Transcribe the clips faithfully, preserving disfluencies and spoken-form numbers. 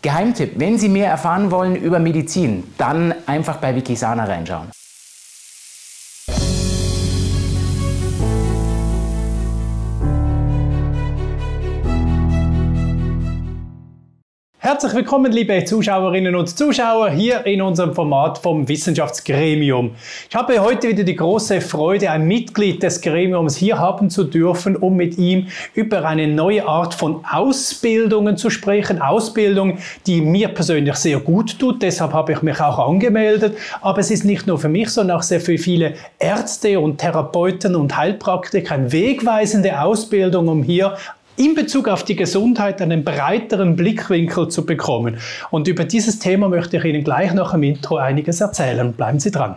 Geheimtipp, wenn Sie mehr erfahren wollen über Medizin, dann einfach bei Wikisana reinschauen. Herzlich willkommen, liebe Zuschauerinnen und Zuschauer, hier in unserem Format vom Wissenschaftsgremium. Ich habe heute wieder die große Freude, ein Mitglied des Gremiums hier haben zu dürfen, um mit ihm über eine neue Art von Ausbildungen zu sprechen. Ausbildung, die mir persönlich sehr gut tut, deshalb habe ich mich auch angemeldet. Aber es ist nicht nur für mich, sondern auch sehr für viele Ärzte und Therapeuten und Heilpraktiker eine wegweisende Ausbildung, um hier in Bezug auf die Gesundheit einen breiteren Blickwinkel zu bekommen. Und über dieses Thema möchte ich Ihnen gleich nach dem Intro einiges erzählen. Bleiben Sie dran.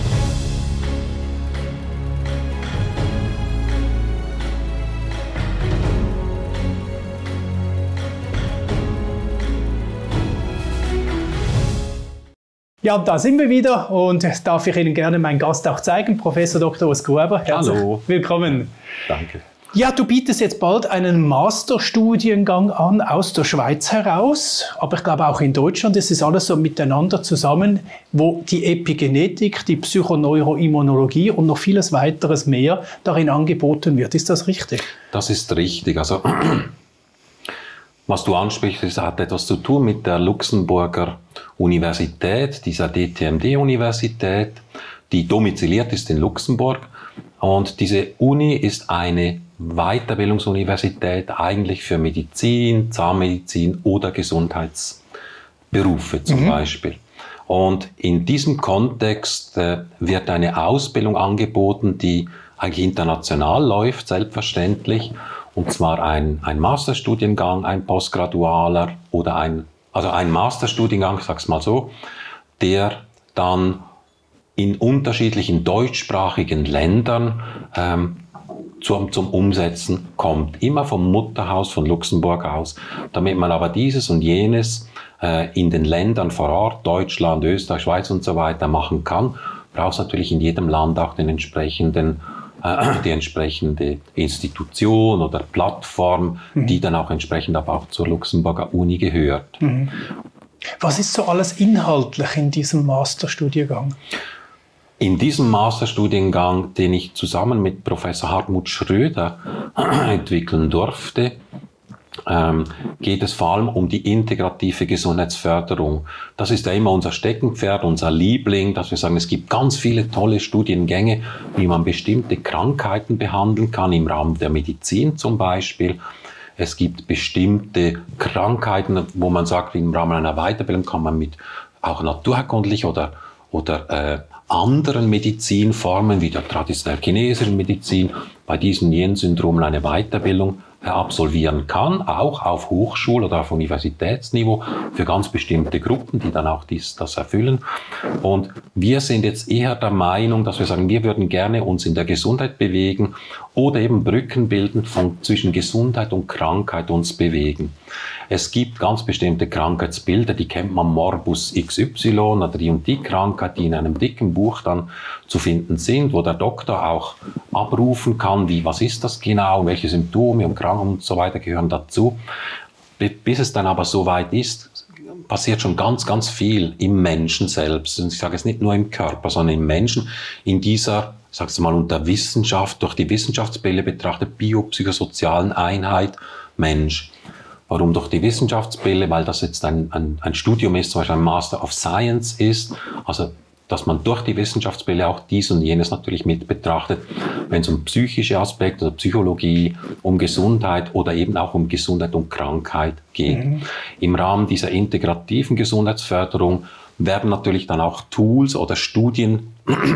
Ja, da sind wir wieder und das darf ich Ihnen gerne meinen Gast auch zeigen, Professor Doktor Urs Gruber. Herzlich Hallo. Willkommen. Danke. Ja, du bietest jetzt bald einen Masterstudiengang an aus der Schweiz heraus, aber ich glaube auch in Deutschland, das ist alles so miteinander zusammen, wo die Epigenetik, die Psychoneuroimmunologie und noch vieles weiteres mehr darin angeboten wird. Ist das richtig? Das ist richtig. Also, was du ansprichst, das hat etwas zu tun mit der Luxemburger Universität, dieser D T M D-Universität, die domiziliert ist in Luxemburg. Und diese Uni ist eine Weiterbildungsuniversität eigentlich für Medizin, Zahnmedizin oder Gesundheitsberufe zum mhm. Beispiel. Und in diesem Kontext äh, wird eine Ausbildung angeboten, die eigentlich international läuft, selbstverständlich. Und zwar ein, ein Masterstudiengang, ein postgradualer oder ein, also ein Masterstudiengang, ich sag's mal so, der dann in unterschiedlichen deutschsprachigen Ländern ähm, zum, zum Umsetzen kommt. Immer vom Mutterhaus von Luxemburg aus. Damit man aber dieses und jenes äh, in den Ländern vor Ort, Deutschland, Österreich, Schweiz und so weiter machen kann, braucht es natürlich in jedem Land auch den entsprechenden, äh, die entsprechende Institution oder Plattform, mhm. die dann auch entsprechend aber auch zur Luxemburger Uni gehört. Mhm. Was ist so alles inhaltlich in diesem Masterstudiengang? In diesem Masterstudiengang, den ich zusammen mit Professor Hartmut Schröder entwickeln durfte, ähm, geht es vor allem um die integrative Gesundheitsförderung. Das ist ja immer unser Steckenpferd, unser Liebling, dass wir sagen, es gibt ganz viele tolle Studiengänge, wie man bestimmte Krankheiten behandeln kann, im Rahmen der Medizin zum Beispiel. Es gibt bestimmte Krankheiten, wo man sagt, im Rahmen einer Weiterbildung kann man mit auch naturherkundlich oder, oder äh, anderen Medizinformen, wie der traditionellen chinesischen Medizin, bei diesen jenen Syndromen eine Weiterbildung äh, absolvieren kann, auch auf Hochschul- oder auf Universitätsniveau für ganz bestimmte Gruppen, die dann auch dies, das erfüllen. Und wir sind jetzt eher der Meinung, dass wir sagen, wir würden gerne uns in der Gesundheit bewegen oder eben Brücken bilden von zwischen Gesundheit und Krankheit uns bewegen. Es gibt ganz bestimmte Krankheitsbilder, die kennt man, Morbus X Y oder die und die Krankheit, die in einem dicken Buch dann zu finden sind, wo der Doktor auch abrufen kann, wie, was ist das genau, welche Symptome und Krankheiten und so weiter gehören dazu. Bis es dann aber so weit ist, passiert schon ganz, ganz viel im Menschen selbst. Und ich sage es nicht nur im Körper, sondern im Menschen, in dieser, ich sage es mal unter Wissenschaft, durch die Wissenschaftsbrille betrachtet, biopsychosozialen Einheit Mensch. Warum durch die Wissenschaftsbrille? Weil das jetzt ein, ein, ein Studium ist, zum Beispiel ein Master of Science ist, also dass man durch die Wissenschaftsbrille auch dies und jenes natürlich mit betrachtet, wenn es um psychische Aspekte, also Psychologie, um Gesundheit oder eben auch um Gesundheit und Krankheit geht. Mhm. Im Rahmen dieser integrativen Gesundheitsförderung werden natürlich dann auch Tools oder Studien,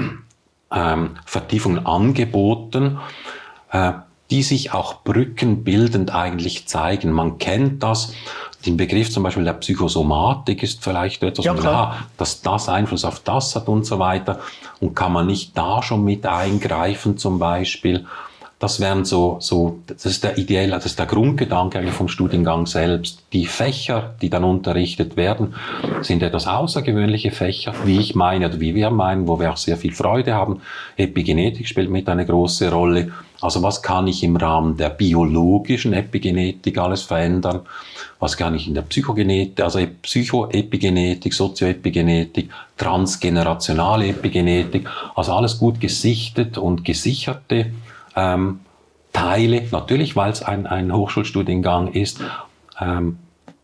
ähm, Vertiefungen angeboten, äh, die sich auch brückenbildend eigentlich zeigen. Man kennt das, den Begriff zum Beispiel der Psychosomatik ist vielleicht etwas, ja, ja, dass das Einfluss auf das hat und so weiter. Und kann man nicht da schon mit eingreifen zum Beispiel, das wären so, so, das ist der ideelle, das ist der Grundgedanke eigentlich vom Studiengang selbst. Die Fächer, die dann unterrichtet werden, sind etwas außergewöhnliche Fächer, wie ich meine oder wie wir meinen, wo wir auch sehr viel Freude haben. Epigenetik spielt mit eine große Rolle. Also was kann ich im Rahmen der biologischen Epigenetik alles verändern? Was kann ich in der Psychogenetik, also Psychoepigenetik, Sozioepigenetik, transgenerationale Epigenetik, also alles gut gesichtet und gesicherte Ähm, Teile, natürlich, weil es ein, ein Hochschulstudiengang ist, ähm,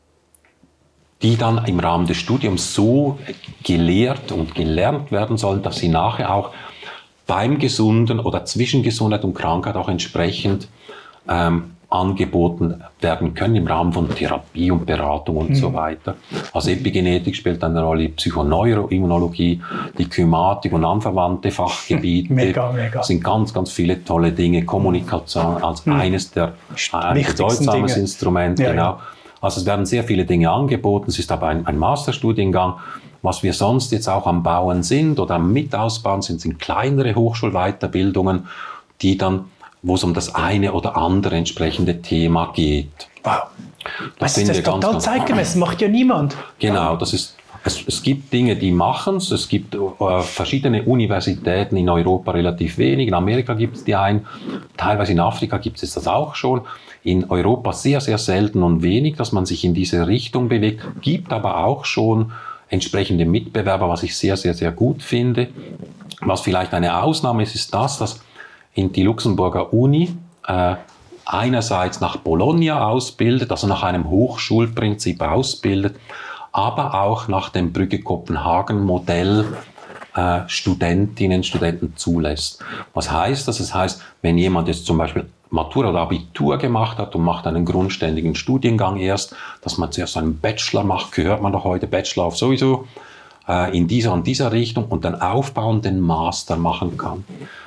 die dann im Rahmen des Studiums so gelehrt und gelernt werden sollen, dass sie nachher auch beim Gesunden oder zwischen Gesundheit und Krankheit auch entsprechend ähm, angeboten werden können im Rahmen von Therapie und Beratung und mhm. so weiter. Also Epigenetik spielt eine Rolle, Psychoneuroimmunologie, die Kymatik und anverwandte Fachgebiete. Mega, mega. Sind ganz, ganz viele tolle Dinge. Kommunikation als mhm. eines der ein bedeutsames Instrument. Ja, genau. Ja. Also es werden sehr viele Dinge angeboten. Es ist aber ein, ein Masterstudiengang. Was wir sonst jetzt auch am Bauen sind oder am Mitausbauen sind, sind kleinere Hochschulweiterbildungen, die dann wo es um das eine oder andere entsprechende Thema geht. Wow. Das, das ist total ganz, zeitgemäß, macht ja niemand. Genau, das ist, es, es gibt Dinge, die machen es. Es gibt äh, verschiedene Universitäten in Europa relativ wenig. In Amerika gibt es die ein, teilweise in Afrika gibt es das auch schon. In Europa sehr, sehr selten und wenig, dass man sich in diese Richtung bewegt. Gibt aber auch schon entsprechende Mitbewerber, was ich sehr, sehr, sehr gut finde. Was vielleicht eine Ausnahme ist, ist das, dass in die Luxemburger Uni äh, einerseits nach Bologna ausbildet, also nach einem Hochschulprinzip ausbildet, aber auch nach dem Brügge-Kopenhagen-Modell äh, Studentinnen, Studenten zulässt. Was heißt das? Das heißt, wenn jemand jetzt zum Beispiel Matura oder Abitur gemacht hat und macht einen grundständigen Studiengang erst, dass man zuerst einen Bachelor macht, gehört man doch heute, Bachelor auf sowieso, äh, in dieser und dieser Richtung und dann aufbauend den Master machen kann.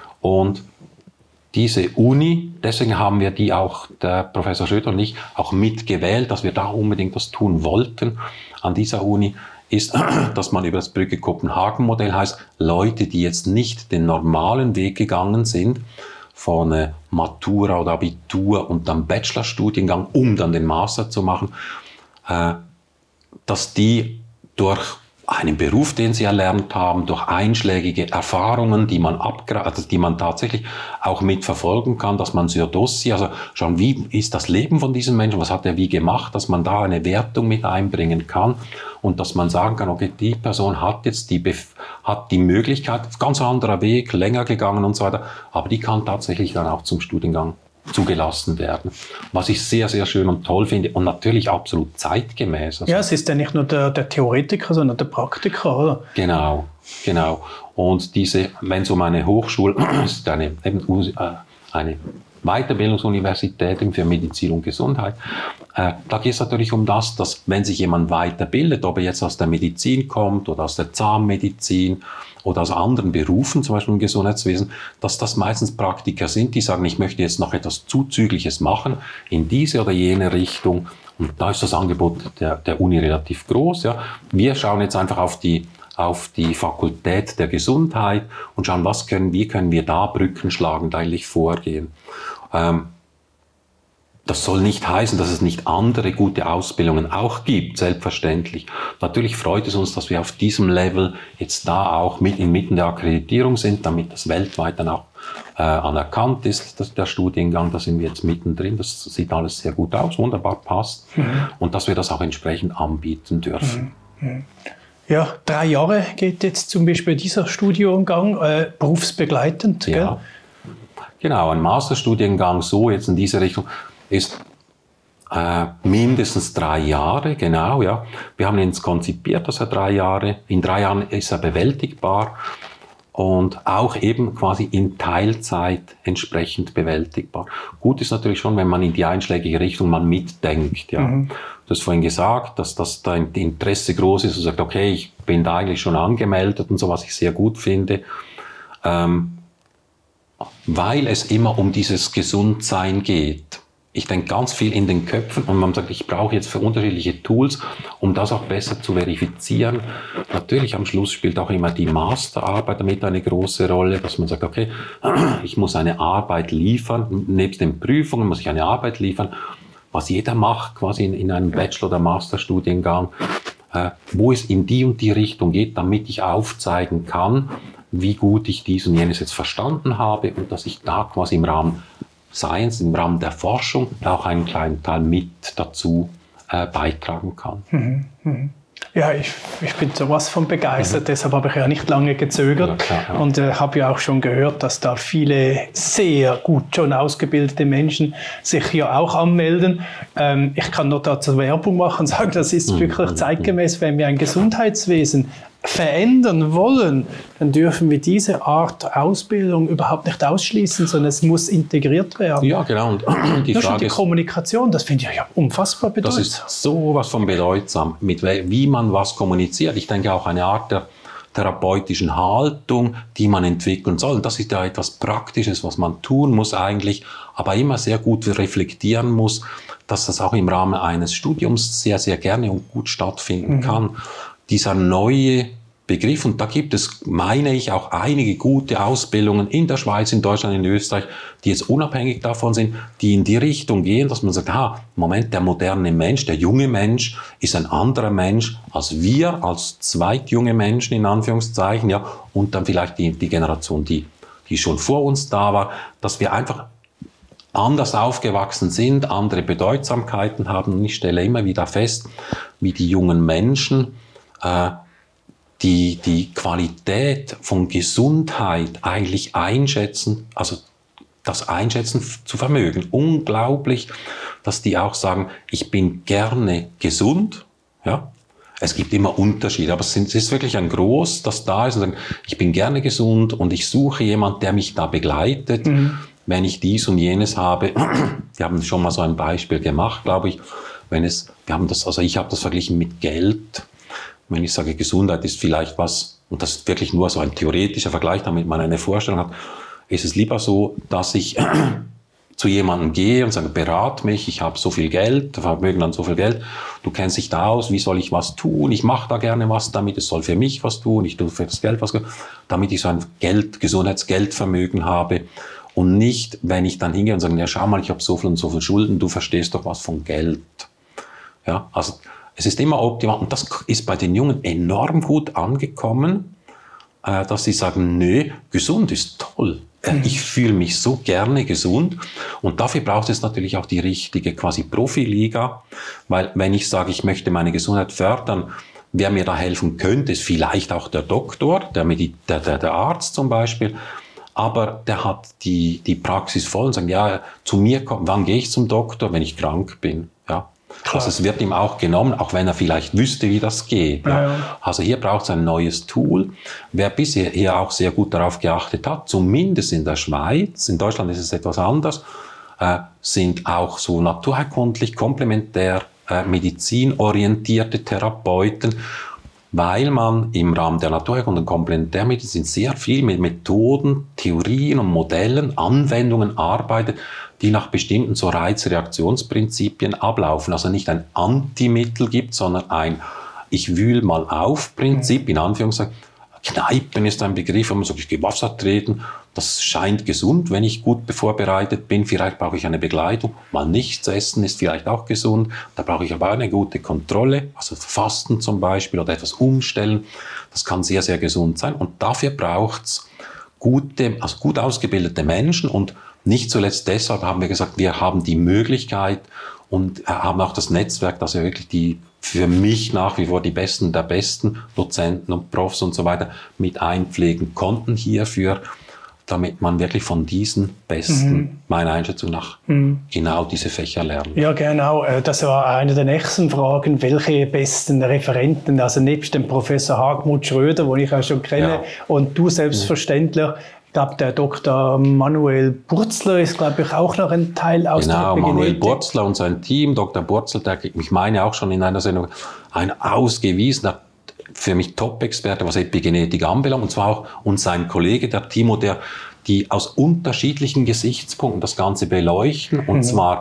Und diese Uni, deswegen haben wir die auch, der Professor Schröder und ich, auch mitgewählt, dass wir da unbedingt das tun wollten an dieser Uni, ist, dass man über das Brügge-Kopenhagen-Modell heißt, Leute, die jetzt nicht den normalen Weg gegangen sind, von äh, Matura oder Abitur und dann Bachelorstudiengang, um dann den Master zu machen, äh, dass die durch einen Beruf, den sie erlernt haben, durch einschlägige Erfahrungen, die man abgra- also die man tatsächlich auch mitverfolgen kann, dass man sur dossier, also schauen, wie ist das Leben von diesem Menschen, was hat er wie gemacht, dass man da eine Wertung mit einbringen kann und dass man sagen kann, okay, die Person hat jetzt die, Bef- hat die Möglichkeit, ganz anderer Weg, länger gegangen und so weiter, aber die kann tatsächlich dann auch zum Studiengang zugelassen werden. Was ich sehr, sehr schön und toll finde und natürlich absolut zeitgemäß. Also ja, es ist ja nicht nur der, der Theoretiker, sondern der Praktiker, oder? Genau, genau. Und diese, wenn es um eine Hochschule, ist eine, eben, eine Weiterbildungsuniversität für Medizin und Gesundheit, äh, da geht es natürlich um das, dass wenn sich jemand weiterbildet, ob er jetzt aus der Medizin kommt oder aus der Zahnmedizin oder aus anderen Berufen, zum Beispiel im Gesundheitswesen, dass das meistens Praktiker sind, die sagen, ich möchte jetzt noch etwas Zuzügliches machen in diese oder jene Richtung. Und da ist das Angebot der, der Uni relativ groß. Ja. Wir schauen jetzt einfach auf die, auf die Fakultät der Gesundheit und schauen, was können, wie können wir da brückenschlagend eigentlich vorgehen. Ähm, Das soll nicht heißen, dass es nicht andere gute Ausbildungen auch gibt, selbstverständlich. Natürlich freut es uns, dass wir auf diesem Level jetzt da auch mit inmitten der Akkreditierung sind, damit das weltweit dann auch äh, anerkannt ist, dass der Studiengang, da sind wir jetzt mittendrin, das sieht alles sehr gut aus, wunderbar passt mhm. und dass wir das auch entsprechend anbieten dürfen. Mhm. Ja, drei Jahre geht jetzt zum Beispiel dieser Studiengang, äh, berufsbegleitend. Ja, gell? Genau, ein Masterstudiengang so jetzt in diese Richtung, ist äh, mindestens drei Jahre, genau, ja. Wir haben ihn jetzt konzipiert, dass er drei Jahre, in drei Jahren ist er bewältigbar und auch eben quasi in Teilzeit entsprechend bewältigbar. Gut ist natürlich schon, wenn man in die einschlägige Richtung mal mitdenkt, ja. Mhm. Du hast vorhin gesagt, dass das da Interesse groß ist und sagt, okay, ich bin da eigentlich schon angemeldet und so, was ich sehr gut finde. Ähm, weil es immer um dieses Gesundsein geht. ich denke, ganz viel in den Köpfen und man sagt, ich brauche jetzt für unterschiedliche Tools, um das auch besser zu verifizieren. Natürlich am Schluss spielt auch immer die Masterarbeit damit eine große Rolle, dass man sagt, okay, ich muss eine Arbeit liefern, nebst den Prüfungen muss ich eine Arbeit liefern, was jeder macht quasi in, in einem Bachelor- oder Masterstudiengang, äh, wo es in die und die Richtung geht, damit ich aufzeigen kann, wie gut ich dies und jenes jetzt verstanden habe und dass ich da quasi im Rahmen Science, im Rahmen der Forschung auch einen kleinen Teil mit dazu äh, beitragen kann. Mhm, mhm. Ja, ich, ich bin sowas von begeistert, mhm. deshalb habe ich ja nicht lange gezögert ja, klar, ja. und äh, habe ja auch schon gehört, dass da viele sehr gut schon ausgebildete Menschen sich hier auch anmelden. Ähm, ich kann nur dazu Werbung machen und sagen, das ist mhm. wirklich zeitgemäß, wenn wir ein Gesundheitswesen verändern wollen, dann dürfen wir diese Art Ausbildung überhaupt nicht ausschließen, sondern es muss integriert werden. Ja, genau. Und die Nur Frage schon die ist, Kommunikation, das finde ich ja unfassbar bedeutsam. Das ist sowas von bedeutsam, mit wie man was kommuniziert. Ich denke auch eine Art der therapeutischen Haltung, die man entwickeln soll. Das ist ja etwas Praktisches, was man tun muss eigentlich, aber immer sehr gut reflektieren muss, dass das auch im Rahmen eines Studiums sehr, sehr gerne und gut stattfinden mhm. kann. Dieser neue Begriff, und da gibt es, meine ich, auch einige gute Ausbildungen in der Schweiz, in Deutschland, in Österreich, die jetzt unabhängig davon sind, die in die Richtung gehen, dass man sagt, ah, Moment, der moderne Mensch, der junge Mensch ist ein anderer Mensch als wir, als zweitjunge Menschen in Anführungszeichen, ja, und dann vielleicht die, die Generation, die, die schon vor uns da war, dass wir einfach anders aufgewachsen sind, andere Bedeutsamkeiten haben. Und ich stelle immer wieder fest, wie die jungen Menschen die die Qualität von Gesundheit eigentlich einschätzen, also das Einschätzen zu vermögen. Unglaublich, dass die auch sagen, ich bin gerne gesund. Ja, es gibt immer Unterschiede, aber es ist wirklich ein Groß, das da ist und sagen, ich bin gerne gesund und ich suche jemanden, der mich da begleitet, mhm. wenn ich dies und jenes habe. Wir haben schon mal so ein Beispiel gemacht, glaube ich. Wenn es, wir haben das, also ich habe das verglichen mit Geld. Wenn ich sage, Gesundheit ist vielleicht was, und das ist wirklich nur so ein theoretischer Vergleich, damit man eine Vorstellung hat, ist es lieber so, dass ich zu jemandem gehe und sage, berat mich, ich habe so viel Geld, Vermögen an so viel Geld, du kennst dich da aus, wie soll ich was tun, ich mache da gerne was damit, es soll für mich was tun, ich tue für das Geld was, damit ich so ein Geld, Gesundheitsgeldvermögen habe und nicht, wenn ich dann hingehe und sage, ja schau mal, ich habe so viel und so viel Schulden, du verstehst doch was von Geld. Ja, also es ist immer optimal und das ist bei den Jungen enorm gut angekommen, äh, dass sie sagen, nö, gesund ist toll. Äh, ich fühle mich so gerne gesund und dafür braucht es natürlich auch die richtige quasi Profiliga, weil wenn ich sage, ich möchte meine Gesundheit fördern, wer mir da helfen könnte, ist vielleicht auch der Doktor, der, Medi der, der, der Arzt zum Beispiel, aber der hat die, die Praxis voll und sagt, ja, zu mir kommt, wann gehe ich zum Doktor, wenn ich krank bin, ja. Klar. Also es wird ihm auch genommen, auch wenn er vielleicht wüsste, wie das geht. Ja. Ja. Also hier braucht es ein neues Tool. Wer bisher hier auch sehr gut darauf geachtet hat, zumindest in der Schweiz, in Deutschland ist es etwas anders, äh, sind auch so naturheilkundlich, komplementär, äh, medizinorientierte Therapeuten, weil man im Rahmen der Naturheilkunde und Komplementärmedizin sehr viel mit Methoden, Theorien und Modellen, Anwendungen arbeitet, die nach bestimmten so Reizreaktionsprinzipien ablaufen. Also nicht ein Antimittel gibt, sondern ein Ich wühl mal auf Prinzip, in Anführungszeichen. Kneipen ist ein Begriff, wo man sagt, ich gehe Wasser treten. Das scheint gesund, wenn ich gut vorbereitet bin. Vielleicht brauche ich eine Begleitung. Mal nichts essen ist vielleicht auch gesund. Da brauche ich aber eine gute Kontrolle. Also Fasten zum Beispiel oder etwas umstellen. Das kann sehr, sehr gesund sein. Und dafür braucht es gute, also gut ausgebildete Menschen. Und nicht zuletzt deshalb haben wir gesagt, wir haben die Möglichkeit und haben auch das Netzwerk, dass wir wirklich die für mich nach wie vor die Besten der Besten Dozenten und Profs und so weiter mit einpflegen konnten hierfür, damit man wirklich von diesen Besten, mhm. meiner Einschätzung nach, mhm. genau diese Fächer lernt. Ja, genau. Das war eine der nächsten Fragen. Welche besten Referenten, also nebst dem Professor Hartmut Schröder, den ich auch schon kenne, ja. und du selbstverständlich, mhm. Ich glaube, der Doktor Manuel Burzler ist, glaube ich, auch noch ein Teil aus genau, der Epigenetik. Genau, Manuel Burzler und sein Team. Doktor Burzler, der, ich meine auch schon in einer Sendung, ein ausgewiesener, für mich Top-Experte, was Epigenetik anbelangt. Und zwar auch und sein Kollege, der Timo, der die aus unterschiedlichen Gesichtspunkten das Ganze beleuchten. Und mhm. zwar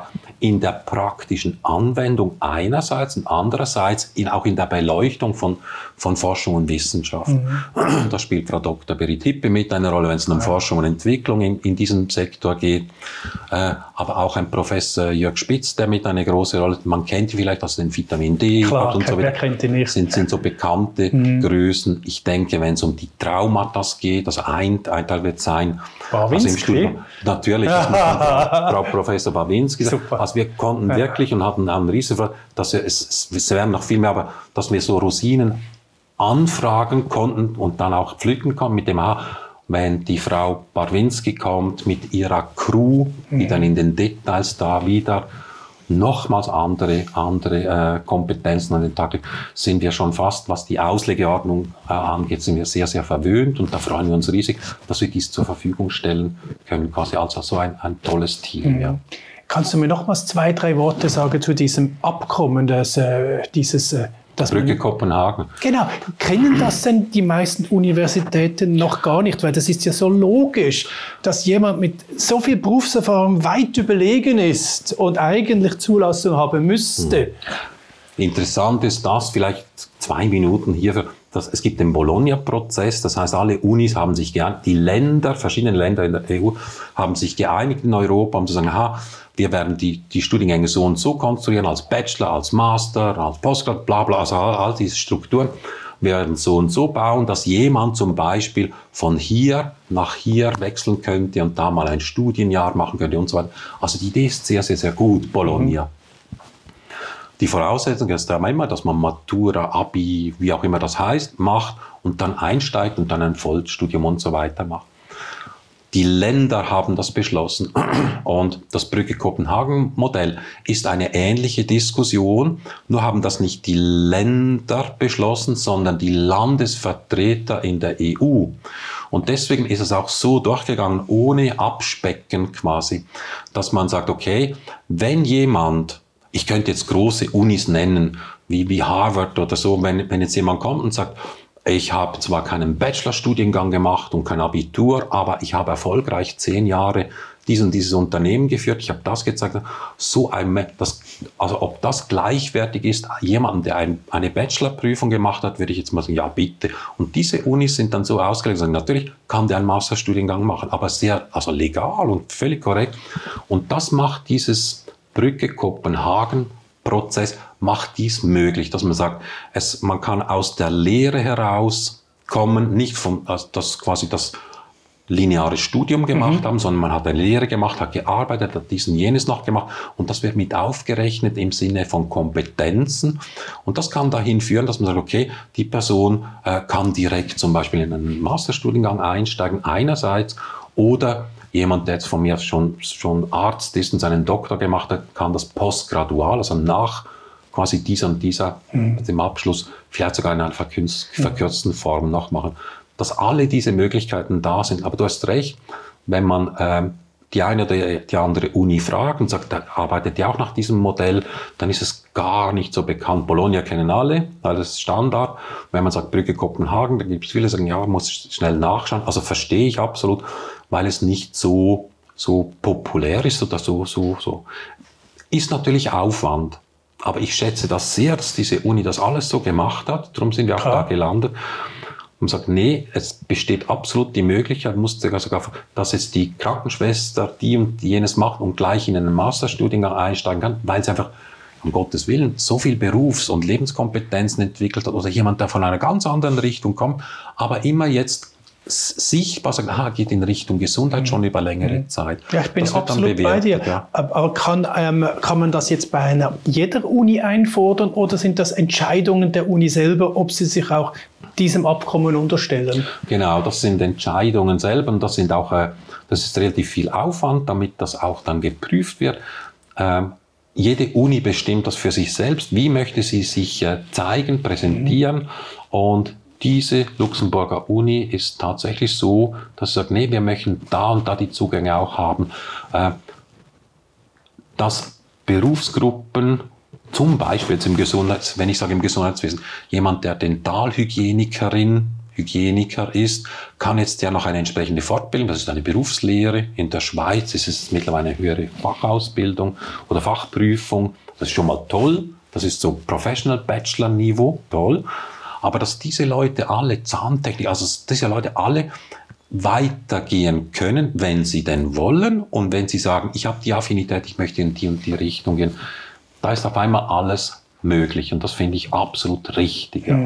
in der praktischen Anwendung einerseits und andererseits in, auch in der Beleuchtung von, von Forschung und Wissenschaft. Mhm. Da spielt Frau Doktor Berit Hippe mit eine Rolle, wenn es um ja. Forschung und Entwicklung in, in diesem Sektor geht. Äh, aber auch ein Professor Jörg Spitz, der mit eine große Rolle, man kennt ihn vielleicht aus den Vitamin D Klar, und so weiter. Wer kennt ihn nicht? Sind, sind so bekannte mhm. Größen. Ich denke, wenn es um die Traumata geht, also ein, ein Teil wird sein, Bawinski. Also im Studium, natürlich, das muss Frau, Frau Professor Bawinski sagen. Also wir konnten ja. wirklich und hatten einen riesen Freude, dass wir, es, es wären noch viel mehr, aber dass wir so Rosinen anfragen konnten und dann auch pflücken konnten mit dem, ah, wenn die Frau Bawinski kommt mit ihrer Crew, die mhm. dann in den Details da wieder nochmals andere, andere äh, Kompetenzen an den Tag legt, sind wir schon fast, was die Auslegeordnung äh, angeht, sind wir sehr, sehr verwöhnt und da freuen wir uns riesig, dass wir dies zur Verfügung stellen können, quasi als so ein, ein tolles Team. Mhm. Ja. Kannst du mir nochmals zwei, drei Worte sagen zu diesem Abkommen, das, äh, dieses äh, Das Brücke man, Kopenhagen. Genau. Kennen das denn die meisten Universitäten noch gar nicht? Weil das ist ja so logisch, dass jemand mit so viel Berufserfahrung weit überlegen ist und eigentlich Zulassung haben müsste. Hm. Interessant ist das, vielleicht zwei Minuten hierfür, dass es gibt den Bologna-Prozess, das heißt, alle Unis haben sich geeinigt, die Länder, verschiedene Länder in der E U, haben sich geeinigt in Europa, um zu sagen, aha, wir werden die, die Studiengänge so und so konstruieren, als Bachelor, als Master, als Postgrad, bla bla, also all, all diese Strukturen. Wir werden so und so bauen, dass jemand zum Beispiel von hier nach hier wechseln könnte und da mal ein Studienjahr machen könnte und so weiter. Also die Idee ist sehr, sehr, sehr gut, Bologna. Mhm. Die Voraussetzung ist da immer, dass man Matura, Abi, wie auch immer das heißt, macht und dann einsteigt und dann ein Vollstudium und so weiter macht. Die Länder haben das beschlossen und das Brücke-Kopenhagen-Modell ist eine ähnliche Diskussion, nur haben das nicht die Länder beschlossen, sondern die Landesvertreter in der E U. Und deswegen ist es auch so durchgegangen, ohne Abspecken quasi, dass man sagt, okay, wenn jemand, ich könnte jetzt große Unis nennen, wie, wie Harvard oder so, wenn, wenn jetzt jemand kommt und sagt, ich habe zwar keinen Bachelorstudiengang gemacht und kein Abitur, aber ich habe erfolgreich zehn Jahre dies und dieses Unternehmen geführt, ich habe das gezeigt, so ein, das, also ob das gleichwertig ist, jemandem, der ein, eine Bachelorprüfung gemacht hat, würde ich jetzt mal sagen, ja bitte. Und diese Unis sind dann so ausgelegt, sagen, natürlich kann der einen Masterstudiengang machen, aber sehr, also legal und völlig korrekt. Und das macht dieses Brücke Kopenhagen Prozess macht dies möglich, dass man sagt, es, man kann aus der Lehre herauskommen, nicht vom, also das quasi das lineare Studium gemacht mhm. haben, sondern man hat eine Lehre gemacht, hat gearbeitet, hat dies und jenes noch gemacht und das wird mit aufgerechnet im Sinne von Kompetenzen und das kann dahin führen, dass man sagt, okay, die Person äh, kann direkt zum Beispiel in einen Masterstudiengang einsteigen, einerseits, oder jemand, der jetzt von mir schon, schon Arzt ist und seinen Doktor gemacht hat, kann das postgradual, also nach quasi dieser und dieser, mhm. mit dem Abschluss, vielleicht sogar in einer verkürzten Form noch machen. Dass alle diese Möglichkeiten da sind. Aber du hast recht, wenn man ähm, die eine oder die andere Uni fragt und sagt, da arbeitet ja auch nach diesem Modell, dann ist es gar nicht so bekannt. Bologna kennen alle, weil das ist Standard. Wenn man sagt Brücke Kopenhagen, dann gibt es viele, die sagen, ja, man muss schnell nachschauen. Also verstehe ich absolut, weil es nicht so, so populär ist oder so, so, so. Ist natürlich Aufwand. Aber ich schätze das sehr, dass diese Uni das alles so gemacht hat. Darum sind wir auch Klar. da gelandet. Und sagt, nee, es besteht absolut die Möglichkeit, musste sogar, dass jetzt die Krankenschwester die und jenes macht und gleich in einen Masterstudiengang einsteigen kann, weil sie einfach, um Gottes Willen, so viel Berufs- und Lebenskompetenzen entwickelt hat oder jemand, der von einer ganz anderen Richtung kommt, aber immer jetzt sichtbar sagt, aha, geht in Richtung Gesundheit schon über längere mhm. Zeit. Ja, ich bin absolut bei dir. Ja. Aber kann, ähm, kann man das jetzt bei einer jeder Uni einfordern oder sind das Entscheidungen der Uni selber, ob sie sich auch diesem Abkommen unterstellen? Genau, das sind Entscheidungen selber und das sind auch, äh, das ist relativ viel Aufwand, damit das auch dann geprüft wird. Ähm, jede Uni bestimmt das für sich selbst. Wie möchte sie sich äh, zeigen, präsentieren? Mhm. Und diese Luxemburger Uni ist tatsächlich so, dass sie sagt, nee, wir möchten da und da die Zugänge auch haben, äh, dass Berufsgruppen, zum Beispiel jetzt im Gesundheits, wenn ich sage im Gesundheitswesen, jemand, der Dentalhygienikerin Hygieniker ist, kann jetzt ja noch eine entsprechende Fortbildung, das ist eine Berufslehre. In der Schweiz ist es mittlerweile eine höhere Fachausbildung oder Fachprüfung. Das ist schon mal toll. Das ist so Professional Bachelor Niveau, toll. Aber dass diese Leute alle Zahntechnik, also diese Leute alle weitergehen können, wenn sie denn wollen und wenn sie sagen, ich habe die Affinität, ich möchte in die und die Richtung gehen, da ist auf einmal alles möglich und das finde ich absolut richtig. Ja.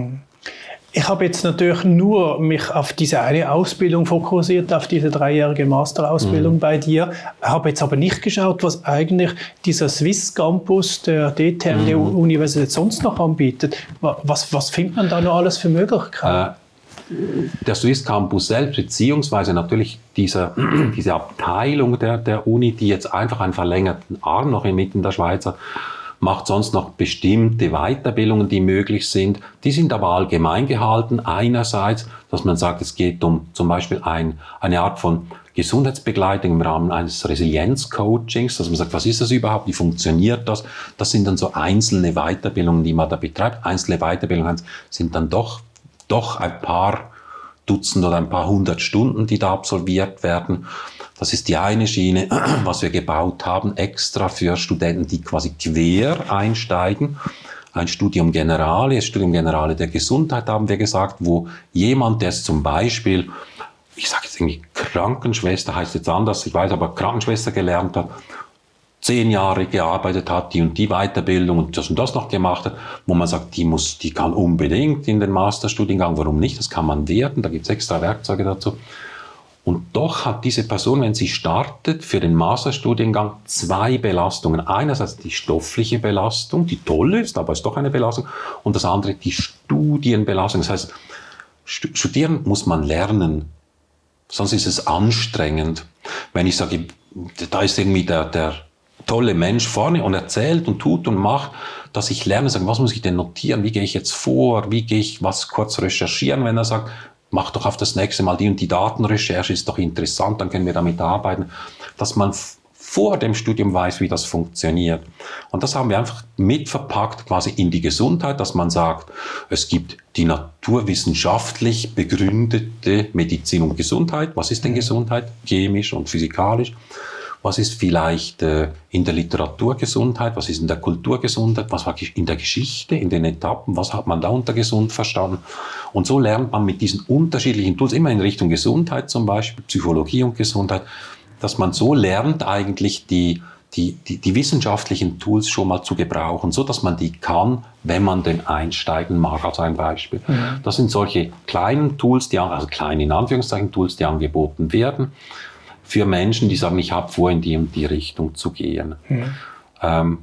Ich habe jetzt natürlich nur mich auf diese eine Ausbildung fokussiert, auf diese dreijährige Masterausbildung mhm. bei dir. Habe jetzt aber nicht geschaut, was eigentlich dieser Swiss Campus der D T M, mhm. der Universität sonst noch anbietet. Was, was findet man da noch alles für Möglichkeiten? Äh, der Swiss Campus selbst, beziehungsweise natürlich diese, diese Abteilung der, der Uni, die jetzt einfach einen verlängerten Arm noch inmitten der Schweiz hat, macht sonst noch bestimmte Weiterbildungen, die möglich sind. Die sind aber allgemein gehalten. Einerseits, dass man sagt, es geht um zum Beispiel ein, eine Art von Gesundheitsbegleitung im Rahmen eines Resilienz-Coachings, dass man sagt, was ist das überhaupt, wie funktioniert das? Das sind dann so einzelne Weiterbildungen, die man da betreibt. Einzelne Weiterbildungen sind dann doch, doch ein paar Dutzend oder ein paar hundert Stunden, die da absolviert werden. Das ist die eine Schiene, was wir gebaut haben, extra für Studenten, die quasi quer einsteigen. Ein Studium Generale, das Studium Generale der Gesundheit haben wir gesagt, wo jemand, der zum Beispiel, ich sage jetzt irgendwie Krankenschwester, heißt jetzt anders, ich weiß, aber Krankenschwester gelernt hat, zehn Jahre gearbeitet hat, die und die Weiterbildung und das und das noch gemacht hat, wo man sagt, die muss, die kann unbedingt in den Masterstudiengang, warum nicht, das kann man werten, da gibt es extra Werkzeuge dazu. Und doch hat diese Person, wenn sie startet, für den Masterstudiengang zwei Belastungen. Einerseits die stoffliche Belastung, die toll ist, aber ist doch eine Belastung. Und das andere die Studienbelastung. Das heißt, studieren muss man lernen. Sonst ist es anstrengend. Wenn ich sage, da ist irgendwie der, der tolle Mensch vorne und erzählt und tut und macht, dass ich lerne, sage, was muss ich denn notieren? Wie gehe ich jetzt vor? Wie gehe ich was kurz recherchieren, wenn er sagt, mach doch auf das nächste Mal die und die Datenrecherche, ist doch interessant, dann können wir damit arbeiten, dass man vor dem Studium weiß, wie das funktioniert. Und das haben wir einfach mitverpackt quasi in die Gesundheit, dass man sagt, es gibt die naturwissenschaftlich begründete Medizin und Gesundheit. Was ist denn Gesundheit? Chemisch und physikalisch. Was ist vielleicht äh, in der Literatur Gesundheit? Was ist in der Kultur Gesundheit? Was war in der Geschichte, in den Etappen? Was hat man da unter gesund verstanden? Und so lernt man mit diesen unterschiedlichen Tools, immer in Richtung Gesundheit zum Beispiel, Psychologie und Gesundheit, dass man so lernt, eigentlich die, die, die, die wissenschaftlichen Tools schon mal zu gebrauchen, so dass man die kann, wenn man denn einsteigen mag, als ein Beispiel. Mhm. Das sind solche kleinen Tools, die, also kleine in Anführungszeichen Tools, die angeboten werden, für Menschen, die sagen, ich habe vor, in die und die Richtung zu gehen. Mhm. Ähm,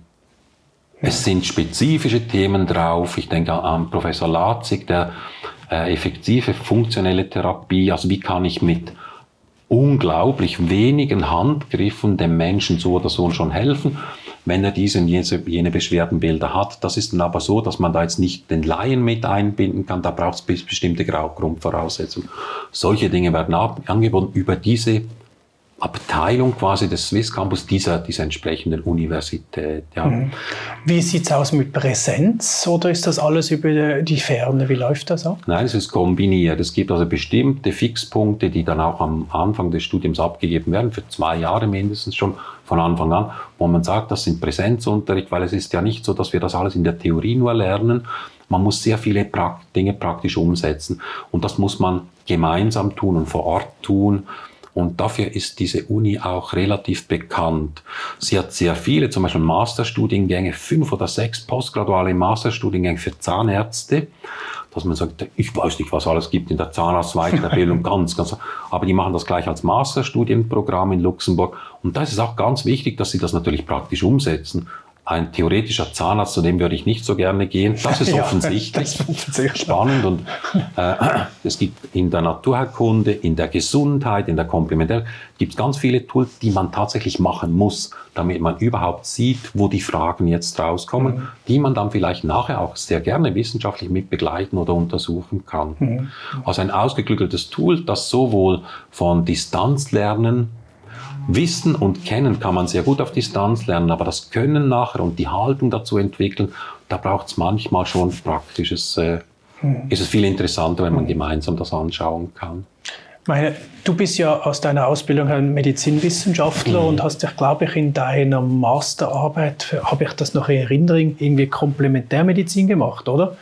ja. Es sind spezifische Themen drauf. Ich denke an Professor Latzig, der äh, effektive funktionelle Therapie. Also wie kann ich mit unglaublich wenigen Handgriffen dem Menschen so oder so schon helfen, wenn er diese und jene, jene Beschwerdenbilder hat. Das ist dann aber so, dass man da jetzt nicht den Laien mit einbinden kann. Da braucht es bestimmte Grundvoraussetzungen. Solche Dinge werden angeboten über diese Abteilung quasi des Swiss Campus dieser, dieser entsprechenden Universität. Ja. Wie sieht es aus mit Präsenz oder ist das alles über die Ferne? Wie läuft das ab? Nein, es ist kombiniert. Es gibt also bestimmte Fixpunkte, die dann auch am Anfang des Studiums abgegeben werden, für zwei Jahre mindestens schon von Anfang an, wo man sagt, das sind Präsenzunterricht, weil es ist ja nicht so, dass wir das alles in der Theorie nur lernen. Man muss sehr viele Dinge praktisch umsetzen und das muss man gemeinsam tun und vor Ort tun. Und dafür ist diese Uni auch relativ bekannt. Sie hat sehr viele, zum Beispiel Masterstudiengänge, fünf oder sechs postgraduale Masterstudiengänge für Zahnärzte, dass man sagt, ich weiß nicht, was alles gibt in der Zahnarztweiterbildung, ganz, ganz, aber die machen das gleich als Masterstudienprogramm in Luxemburg. Und da ist es auch ganz wichtig, dass sie das natürlich praktisch umsetzen. Ein theoretischer Zahnarzt, zu dem würde ich nicht so gerne gehen. Das ist ja, offensichtlich das ist offensichtlich spannend. Und äh, es gibt in der Naturheilkunde, in der Gesundheit, in der Komplementär, gibt es ganz viele Tools, die man tatsächlich machen muss, damit man überhaupt sieht, wo die Fragen jetzt rauskommen, mhm. die man dann vielleicht nachher auch sehr gerne wissenschaftlich mit begleiten oder untersuchen kann. Mhm. Also ein ausgeklügeltes Tool, das sowohl von Distanzlernen, Wissen und Kennen kann man sehr gut auf Distanz lernen, aber das Können nachher und die Haltung dazu entwickeln, da braucht es manchmal schon praktisches äh, mhm. ist es viel interessanter, wenn man gemeinsam das anschauen kann. Meine, du bist ja aus deiner Ausbildung ein Medizinwissenschaftler mhm. und hast dich, glaube ich, in deiner Masterarbeit, habe ich das noch in Erinnerung, irgendwie Komplementärmedizin gemacht, oder?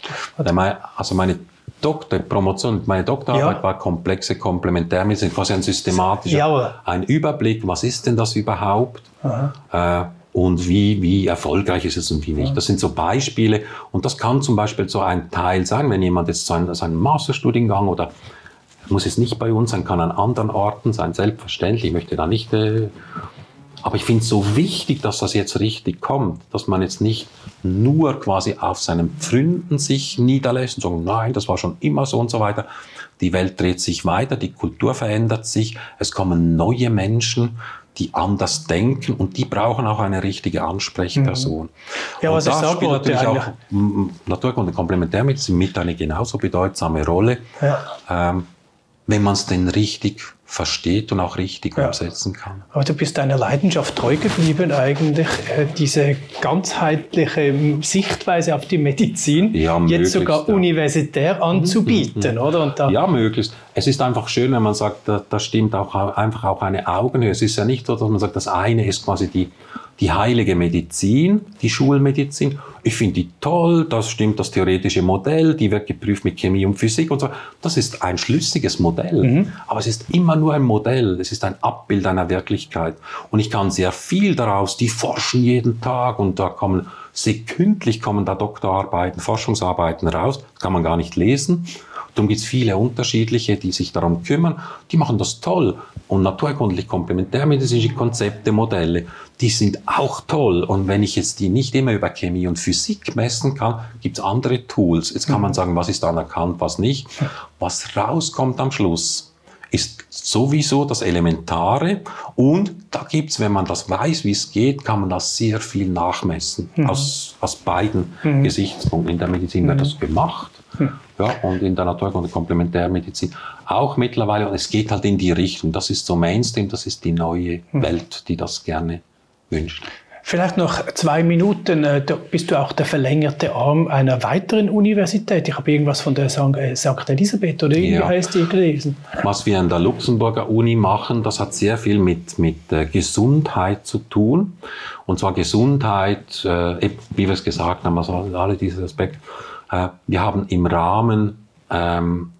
Also meine Doktor, Promotion, meine Doktorarbeit ja. war komplexe Komplementärmedizin, quasi ein systematischer, ja. ein Überblick, was ist denn das überhaupt äh, und wie, wie erfolgreich ist es und wie nicht. Ja. Das sind so Beispiele und das kann zum Beispiel so ein Teil sein, wenn jemand jetzt seinen, seinen Masterstudiengang oder muss es nicht bei uns sein, kann an anderen Orten sein, selbstverständlich, ich möchte da nicht, äh, aber ich finde es so wichtig, dass das jetzt richtig kommt, dass man jetzt nicht nur quasi auf seinen Pfründen sich niederlässt und sagt, nein, das war schon immer so und so weiter. Die Welt dreht sich weiter, die Kultur verändert sich, es kommen neue Menschen, die anders denken und die brauchen auch eine richtige Ansprechperson. Mhm. Ja, was ich sage, natürlich auch Naturkunde und Komplementärmedizin mit eine genauso bedeutsame Rolle. Ja. Ähm, wenn man es denn richtig versteht und auch richtig ja. umsetzen kann. Aber du bist deiner Leidenschaft treu geblieben eigentlich, äh, diese ganzheitliche Sichtweise auf die Medizin ja, jetzt sogar ja. universitär anzubieten, mhm. oder? Und da ja, möglichst. Es ist einfach schön, wenn man sagt, da, da stimmt auch einfach auch eine Augenhöhe. Es ist ja nicht so, dass man sagt, das eine ist quasi die Die heilige Medizin, die Schulmedizin, ich finde die toll, das stimmt das theoretische Modell, die wird geprüft mit Chemie und Physik und so. Das ist ein schlüssiges Modell, mhm. aber es ist immer nur ein Modell, es ist ein Abbild einer Wirklichkeit. Und ich kann sehr viel daraus, die forschen jeden Tag und da kommen sekündlich kommen da Doktorarbeiten, Forschungsarbeiten raus, das kann man gar nicht lesen. Darum gibt es viele unterschiedliche, die sich darum kümmern. Die machen das toll. Und naturkundlich komplementärmedizinische Konzepte, Modelle, die sind auch toll. Und wenn ich jetzt die nicht immer über Chemie und Physik messen kann, gibt es andere Tools. Jetzt kann man sagen, was ist anerkannt, was nicht. Was rauskommt am Schluss, ist sowieso das Elementare. Und da gibt es, wenn man das weiß, wie es geht, kann man das sehr viel nachmessen. Mhm. Aus, aus beiden mhm. Gesichtspunkten. In der Medizin mhm. wird das gemacht. Mhm. Ja, und in der Naturkunde Komplementärmedizin auch mittlerweile. Und es geht halt in die Richtung. Das ist so Mainstream, das ist die neue mhm. Welt, die das gerne wünscht. Vielleicht noch zwei Minuten. Da bist du auch der verlängerte Arm einer weiteren Universität. Ich habe irgendwas von der Sankt Elisabeth oder irgendwie ja. heißt die gelesen. Was wir an der Luxemburger Uni machen, das hat sehr viel mit, mit Gesundheit zu tun. Und zwar Gesundheit, äh, wie wir es gesagt haben, also alle diese Aspekte. Äh, wir haben im Rahmen ähm,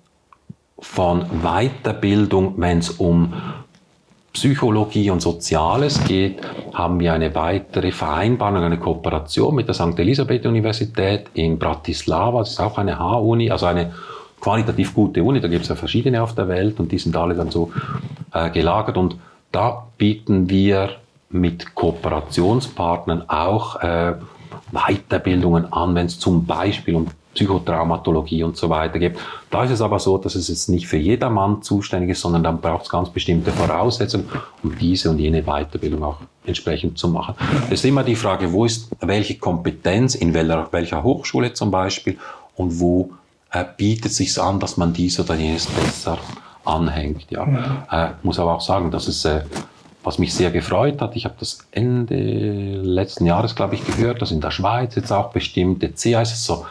von Weiterbildung, wenn es um Psychologie und Soziales geht, haben wir eine weitere Vereinbarung, eine Kooperation mit der Sankt Elisabeth Universität in Bratislava. Das ist auch eine H-Uni, also eine qualitativ gute Uni. Da gibt es ja verschiedene auf der Welt und die sind alle dann so äh, gelagert. Und da bieten wir mit Kooperationspartnern auch äh, Weiterbildungen an, wenn es zum Beispiel um Psychotraumatologie und so weiter geht. Da ist es aber so, dass es jetzt nicht für jedermann zuständig ist, sondern dann braucht es ganz bestimmte Voraussetzungen, um diese und jene Weiterbildung auch entsprechend zu machen. Es ist immer die Frage, wo ist welche Kompetenz, in welcher, welcher Hochschule zum Beispiel und wo äh, bietet es sich an, dass man dies oder jenes besser anhängt. Ja. Mhm. Äh, muss aber auch sagen, dass es äh, was mich sehr gefreut hat, ich habe das Ende letzten Jahres, glaube ich, gehört, dass in der Schweiz jetzt auch bestimmte C A S, so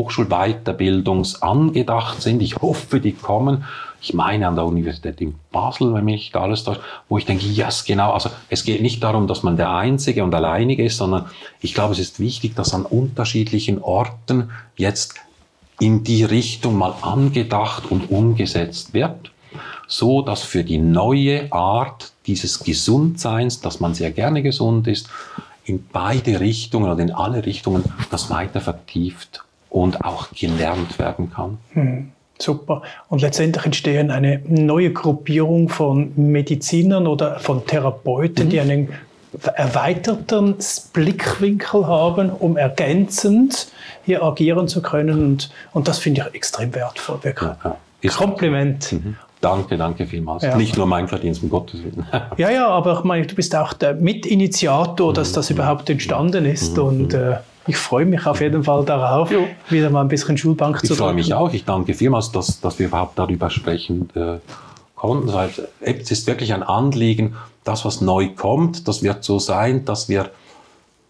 Hochschulweiterbildungsangedacht sind. Ich hoffe, die kommen. Ich meine an der Universität in Basel, wenn mich da alles täuscht, wo ich denke, yes, genau. Also es geht nicht darum, dass man der Einzige und Alleinige ist, sondern ich glaube, es ist wichtig, dass an unterschiedlichen Orten jetzt in die Richtung mal angedacht und umgesetzt wird, so dass für die neue Art dieses Gesundseins, dass man sehr gerne gesund ist, in beide Richtungen oder in alle Richtungen das weiter vertieft und auch gelernt werden kann. Hm, super. Und letztendlich entstehen eine neue Gruppierung von Medizinern oder von Therapeuten, mhm. die einen erweiterten Blickwinkel haben, um ergänzend hier agieren zu können. Und, und das finde ich extrem wertvoll. Wirklich. Ja, ja. Kompliment. Mhm. Danke, danke vielmals. Ja. Nicht nur mein Verdienst, um Gottes Willen. Ja, ja, aber ich meine, du bist auch der Mitinitiator, dass das überhaupt entstanden ist. Und äh, ich freue mich auf jeden Fall darauf, jo. wieder mal ein bisschen Schulbank ich zu freue mich auch. Ich danke vielmals, dass, dass wir überhaupt darüber sprechen äh, konnten. Es ist wirklich ein Anliegen, das, was neu kommt, das wird so sein, dass wir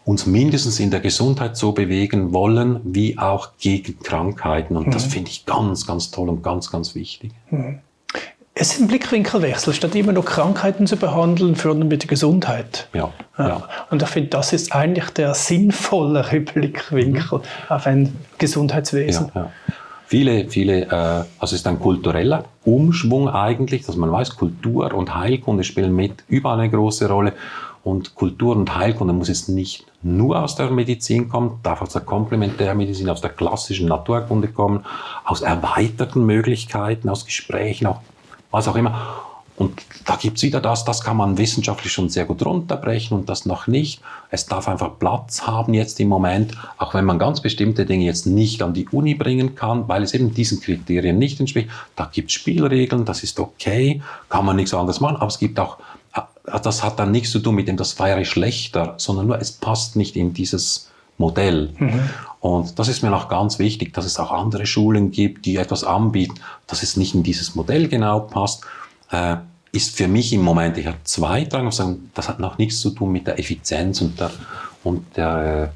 uns mindestens in der Gesundheit so bewegen wollen, wie auch gegen Krankheiten. Und mhm. das finde ich ganz, ganz toll und ganz, ganz wichtig. Mhm. Es ist ein Blickwinkelwechsel, statt immer nur Krankheiten zu behandeln, fördern wir die Gesundheit. Ja, ja. ja. Und ich finde, das ist eigentlich der sinnvollere Blickwinkel mhm. auf ein Gesundheitswesen. Ja, ja. Viele, viele, äh, also es ist ein kultureller Umschwung eigentlich, dass man weiß, Kultur und Heilkunde spielen mit überall eine große Rolle. Und Kultur und Heilkunde muss jetzt nicht nur aus der Medizin kommen, darf aus der Komplementärmedizin, aus der klassischen Naturkunde kommen, aus erweiterten Möglichkeiten, aus Gesprächen, auch was auch immer. Und da gibt's wieder das, das kann man wissenschaftlich schon sehr gut runterbrechen und das noch nicht. Es darf einfach Platz haben jetzt im Moment, auch wenn man ganz bestimmte Dinge jetzt nicht an die Uni bringen kann, weil es eben diesen Kriterien nicht entspricht. Da gibt's Spielregeln, das ist okay, kann man nichts anderes machen, aber es gibt auch, das hat dann nichts zu tun mit dem, das wäre schlechter, sondern nur, es passt nicht in dieses Modell. Mhm. Und das ist mir noch ganz wichtig, dass es auch andere Schulen gibt, die etwas anbieten, dass es nicht in dieses Modell genau passt. Äh, ist für mich im Moment eher zweitrangig. Das hat noch nichts zu tun mit der Effizienz und der, und der,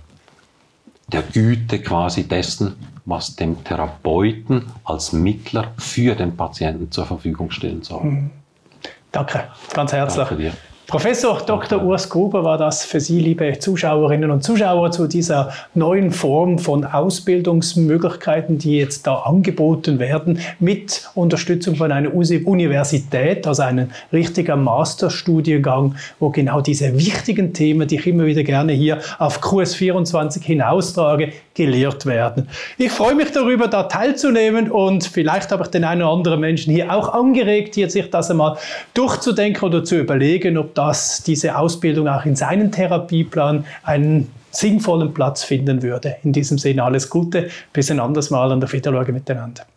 der Güte quasi dessen, was dem Therapeuten als Mittler für den Patienten zur Verfügung stellen soll. Mhm. Danke, ganz herzlich. Danke dir. Professor Doktor Urs Gruber war das für Sie, liebe Zuschauerinnen und Zuschauer, zu dieser neuen Form von Ausbildungsmöglichkeiten, die jetzt da angeboten werden, mit Unterstützung von einer Universität, also ein richtiger Masterstudiengang, wo genau diese wichtigen Themen, die ich immer wieder gerne hier auf Q S vierundzwanzig hinaustrage, gelehrt werden. Ich freue mich darüber, da teilzunehmen und vielleicht habe ich den einen oder anderen Menschen hier auch angeregt, hier sich das einmal durchzudenken oder zu überlegen, ob dass diese Ausbildung auch in seinem Therapieplan einen sinnvollen Platz finden würde. In diesem Sinne alles Gute, bis ein anderes Mal und auf Wiedersehen miteinander.